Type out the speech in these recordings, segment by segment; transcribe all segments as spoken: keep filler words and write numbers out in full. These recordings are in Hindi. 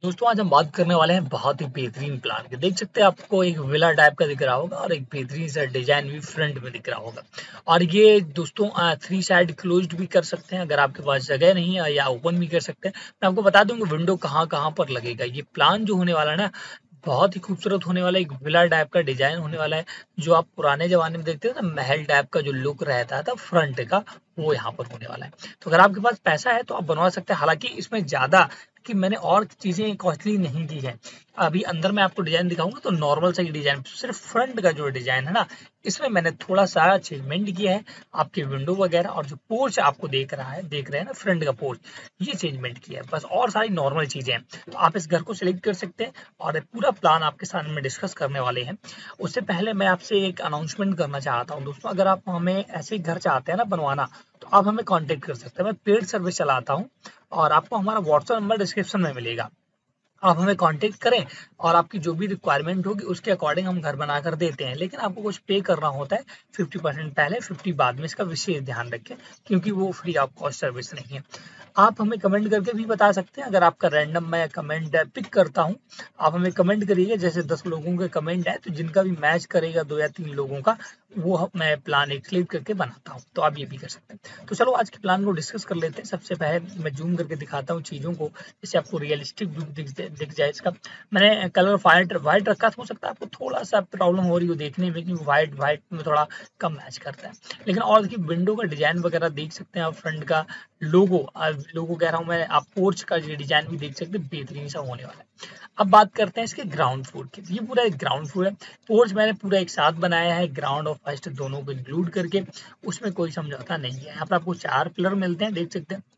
दोस्तों आज हम बात करने वाले हैं बहुत ही बेहतरीन प्लान की। देख सकते हैं आपको एक विला टाइप का दिख रहा होगा और एक बेहतरीन सा डिजाइन भी फ्रंट में दिख रहा होगा। और ये दोस्तों थ्री साइड क्लोज्ड भी कर सकते हैं अगर आपके पास जगह नहीं है, या ओपन भी कर सकते हैं। मैं आपको बता दूंगा विंडो कहाँ कहाँ पर लगेगा। ये प्लान जो होने वाला है ना, बहुत ही खूबसूरत होने वाला है। एक विला टाइप का डिजाइन होने वाला है। जो आप पुराने जमाने में देखते थे ना, महल टाइप का जो लुक रहता था फ्रंट का, वो यहाँ पर होने वाला है। तो अगर आपके पास पैसा है तो आप बनवा सकते हैं। हालांकि इसमें ज्यादा कि मैंने और चीजें कॉस्टली नहीं की है। अभी अंदर मैं आपको डिजाइन दिखाऊंगा तो नॉर्मल सा ही डिजाइन, सिर्फ फ्रंट का जो डिजाइन है ना, इसमें मैंने थोड़ा सा चेंजमेंट किया है। आपके विंडो वगैरह और जो पोर्च आपको देख रहा है देख रहे हैं ना, फ्रंट का पोर्च, ये चेंजमेंट किया है बस, और सारी नॉर्मल चीजें हैं। तो आप इस घर को सिलेक्ट कर सकते हैं और पूरा प्लान आपके साथ में डिस्कस करने वाले हैं। उससे पहले मैं आपसे एक अनाउंसमेंट करना चाहता हूँ दोस्तों, अगर आप हमें ऐसे घर चाहते हैं ना बनवाना, तो आप हमें कांटेक्ट कर सकते हैं। मैं पेड सर्विस चलाता हूँ और आपको हमारा व्हाट्सएप नंबर डिस्क्रिप्शन में मिलेगा। आप हमें कांटेक्ट करें और आपकी जो भी रिक्वायरमेंट होगी उसके अकॉर्डिंग हम घर बनाकर देते हैं। लेकिन आपको कुछ पे करना होता है, फिफ्टी परसेंट पहले फिफ्टी बाद में। इसका विशेष ध्यान रखें क्योंकि वो फ्री ऑफ कॉस्ट सर्विस नहीं है। आप हमें कमेंट करके भी बता सकते हैं। अगर आपका रैंडम मैं कमेंट पिक करता हूँ, आप हमें कमेंट करिएगा। जैसे दस लोगों के कमेंट है तो जिनका भी मैच करेगा दो या तीन लोगों का, वो मैं प्लान एक क्लिक करके बनाता हूँ। तो आप ये भी कर सकते हैं। तो चलो आज के प्लान को डिस्कस कर लेते हैं। सबसे पहले मैं जूम करके दिखाता हूँ चीज़ों को, जिससे आपको रियलिस्टिक लुक दिख, दिख जाए इसका। मैंने कलर व्हाइट व्हाइट रखा था। हो सकता है आपको थोड़ा सा प्रॉब्लम हो रही हो देखने में, क्योंकि व्हाइट व्हाइट में थोड़ा कम मैच करता है। लेकिन और देखिए विंडो का डिजाइन वगैरह देख सकते हैं आप, फ्रंट का लोगो लोगो कह रहा हूँ मैं, आप पोर्च का जो डिजाइन भी देख सकते हैं, बेहतरीन सा होने वाला है। अब बात करते हैं इसके ग्राउंड फ्लोर की। ये पूरा एक ग्राउंड फ्लोर है। पोर्च मैंने पूरा एक साथ बनाया है, ग्राउंड और फर्स्ट दोनों को इंक्लूड करके। उसमें कोई समझौता नहीं है। यहाँ पर आपको चार पिलर मिलते हैं, देख सकते हैं।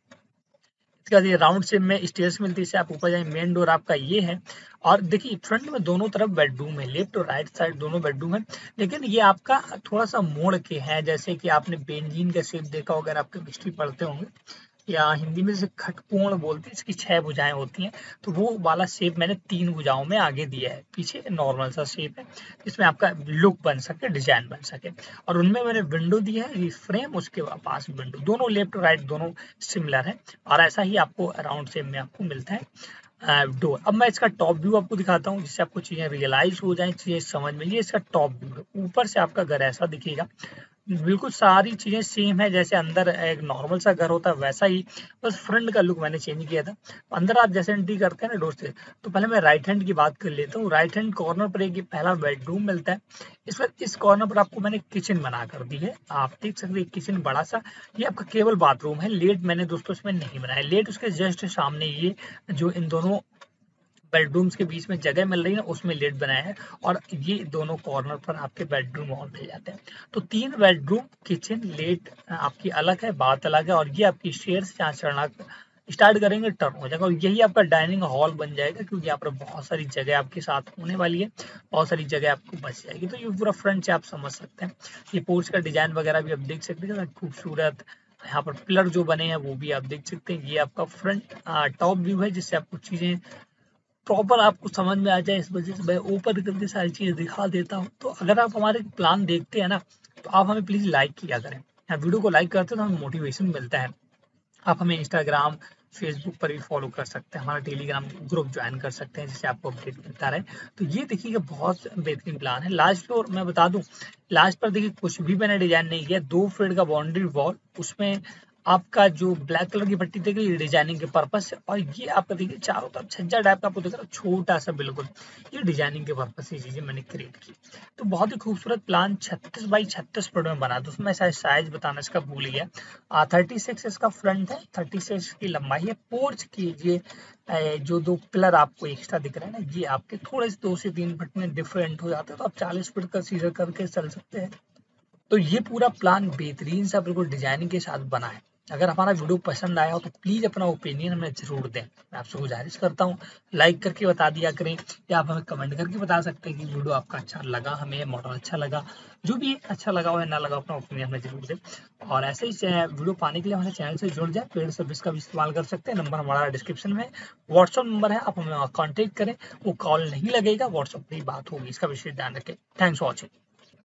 इसके बाद ये राउंड शेप में स्टेयर्स मिलती है, इससे आप ऊपर जाए। मेन डोर आपका ये है। और देखिए फ्रंट में दोनों तरफ बेडरूम है, लेफ्ट और राइट साइड दोनों बेडरूम है। लेकिन ये आपका थोड़ा सा मोड़ के है, जैसे कि आपने बेंजीन का शेप देखा होगा, अगर आपके हिस्ट्री पढ़ते होंगे, या हिंदी में जैसे खटकोण बोलते हैं, इसकी छह भुजाएं होती हैं। तो वो वाला शेप मैंने तीन भुजाओं में आगे दिया है, पीछे नॉर्मल सा शेप है, इसमें आपका लुक बन सके, डिजाइन बन सके। और उनमें मैंने विंडो दी है, ये फ्रेम, उसके पास विंडो, दोनों लेफ्ट राइट दोनों सिमिलर है। और ऐसा ही आपको राउंड शेप में आपको मिलता है डोर। अब मैं इसका टॉप व्यू आपको दिखाता हूँ, जिससे आपको चीजें रियलाइज हो जाए, चीजें समझ में। ये इसका टॉप व्यू है। ऊपर से आपका घर ऐसा दिखेगा, बिल्कुल सारी चीजें सेम है, जैसे अंदर एक नॉर्मल सा घर होता है वैसा ही। बस फ्रंट का लुक मैंने चेंज किया था। अंदर आप जैसे एंट्री करते हैं ना डोर से, तो पहले मैं राइट हैंड की बात कर लेता हूँ। राइट हैंड कॉर्नर पर एक पहला बेडरूम मिलता है। इस पर इस कॉर्नर पर आपको मैंने किचन बना कर दी है, आप देख सकते हैं किचन बड़ा सा। ये आपका केवल बाथरूम है। लेट मैंने दोस्तों इसमें नहीं बनाया। लेट उसके जस्ट सामने ये जो इन दोनों बेडरूम्स के बीच में जगह मिल रही है ना, उसमें लेट बनाया है। और ये दोनों कॉर्नर पर आपके बेडरूम और मिल जाते हैं। तो तीन बेडरूम, किचन, लेट आपकी अलग है, बात अलग है। और ये आपकी स्टेयर्स जहाँ चढ़ना स्टार्ट करेंगे टर्न हो जाएगा, और यही आपका डाइनिंग हॉल बन जाएगा, क्योंकि यहाँ पर बहुत सारी जगह आपके साथ होने वाली है, बहुत सारी जगह आपको बच जाएगी। तो ये पूरा फ्रंट से आप समझ सकते हैं। ये पोर्च का डिजाइन वगैरह भी आप देख सकते हैं, खूबसूरत। यहाँ पर पिलर जो बने हैं वो भी आप देख सकते हैं। ये आपका फ्रंट टॉप व्यू है, जिससे आपको चीजें प्रॉपर आपको समझ में आ जाए, इस वजह से मैं ऊपर करके सारी चीजें दिखा देता हूँ। तो अगर आप हमारे प्लान देखते हैं ना, तो आप हमें प्लीज लाइक किया करें। आप वीडियो को लाइक करते हैं तो हमें मोटिवेशन मिलता है। आप हमें इंस्टाग्राम, फेसबुक पर भी फॉलो कर सकते हैं, हमारा टेलीग्राम ग्रुप ज्वाइन कर सकते हैं, जिससे आपको अपडेट मिलता रहे। तो ये देखिएगा बहुत बेहतरीन प्लान है। लास्ट फ्लोर मैं बता दूं, लास्ट पर देखिए कुछ भी मैंने डिजाइन नहीं किया। दो फीट का बाउंड्री वॉल, उसमें आपका जो ब्लैक कलर की पट्टी देख रही है डिजाइनिंग के पर्पज से। और ये आपका देखिए चारों तरफ छज्जा टाइप का आपको दिख रहा है, छोटा सा बिल्कुल, ये डिजाइनिंग के पर्पज से चीजें मैंने क्रिएट की। तो बहुत ही खूबसूरत प्लान छत्तीस बाई छत्तीस फुट में बना। तो उसमें शायद साइज बताना इसका भूल गया। थर्टी सिक्स इसका फ्रंट है, थर्टी सिक्स की लंबाई है। पोर्च की ये अ, जो दो पिलर आपको एक्स्ट्रा दिख रहे हैं ना, ये आपके थोड़े से दो से तीन फुट में डिफरेंट हो जाते हैं, तो आप चालीस फुट का सीजर करके चल सकते हैं। तो ये पूरा प्लान बेहतरीन सा बिल्कुल डिजाइनिंग के साथ बना है। अगर हमारा वीडियो पसंद आया हो तो प्लीज अपना ओपिनियन हमें जरूर दें। मैं आपसे गुजारिश करता हूँ, लाइक करके बता दिया करें, या आप हमें कमेंट करके बता सकते हैं कि वीडियो आपका अच्छा लगा, हमें मॉडल अच्छा लगा। जो भी अच्छा लगा हो या ना लगा, अपना ओपिनियन हमें जरूर दें। और ऐसे ही वीडियो पाने के लिए हमारे चैनल से जुड़ जाए। पेड सर्विस का भी इस्तेमाल कर सकते हैं। नंबर हमारा डिस्क्रिप्शन में, व्हाट्सअप नंबर है, आप हमें कॉन्टेक्ट करें। वो कॉल नहीं लगेगा, व्हाट्सअप पर ही बात होगी, इसका विशेष ध्यान रखें। Thanks for watching.